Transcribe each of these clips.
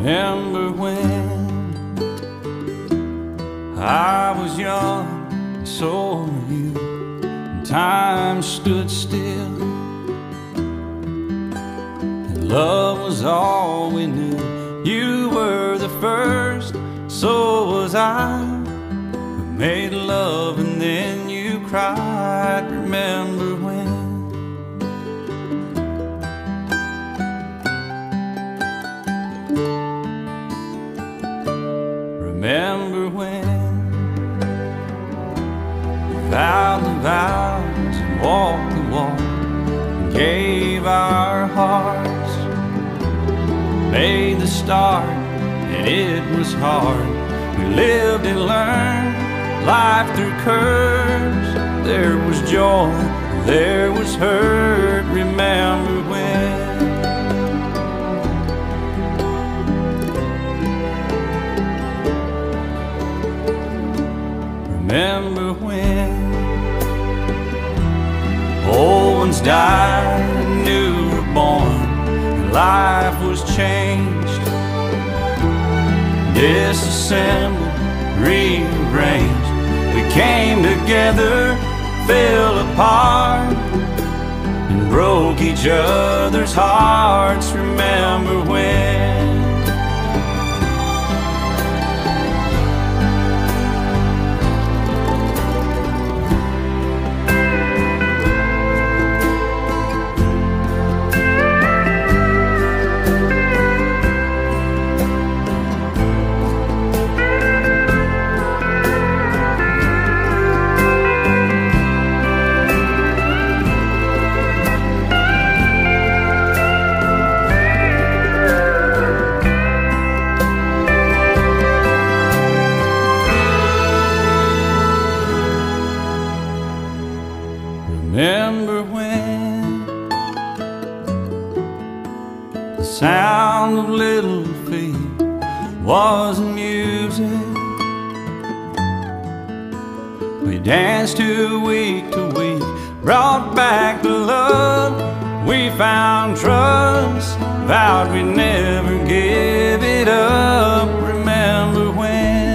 Remember when I was young, and so were you, and time stood still, and love was all we knew. You were the first, so was I. We made love and then you cried. Remember when? Remember when we vowed the vows and walked the walk and gave our hearts, made the start and it was hard. We lived and learned life through curves. There was joy, there was hurt. Remember when? Remember when old ones died and new were born, and life was changed, disassembled, rearranged. We came together, fell apart, and broke each other's hearts. Remember when? Remember when the sound of little feet was music? We danced to week, brought back the love. We found trust, vowed we'd never give it up. Remember when?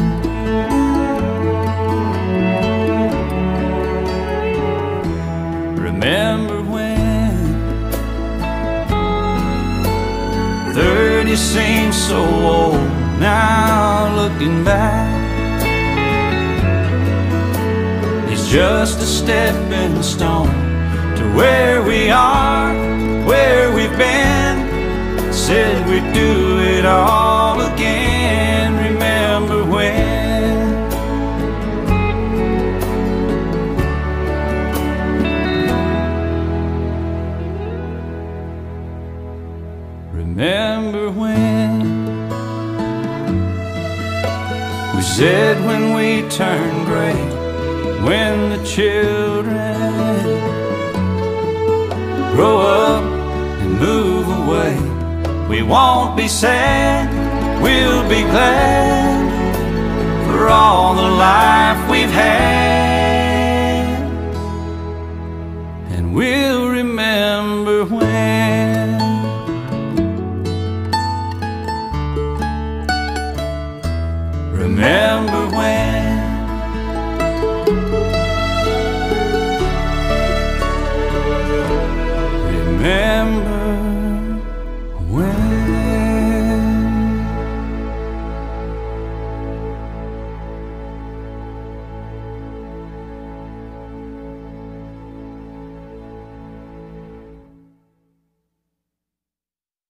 Remember when 30 seems so old now, looking back. It's just a stepping stone to where we are, where we've been. Said we'd do it all again. Remember when? Remember when we said when we turn gray, when the children grow up and move away, we won't be sad, we'll be glad for all the life we've had, and we'll